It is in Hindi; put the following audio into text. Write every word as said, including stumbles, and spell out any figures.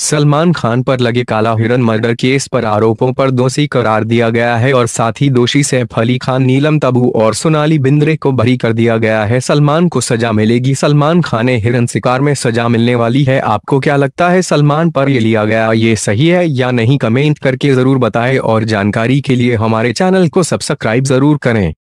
सलमान खान पर लगे काला हिरन मर्डर केस पर आरोपों पर दोषी करार दिया गया है और साथ ही दोषी सैफ अली खान, नीलम तब्बू और सोनाली बिंद्रे को बरी कर दिया गया है। सलमान को सजा मिलेगी। सलमान खान ने हिरन शिकार में सजा मिलने वाली है। आपको क्या लगता है, सलमान पर ये लिया गया ये सही है या नहीं? कमेंट करके जरूर बताएं और जानकारी के लिए हमारे चैनल को सब्सक्राइब जरूर करें।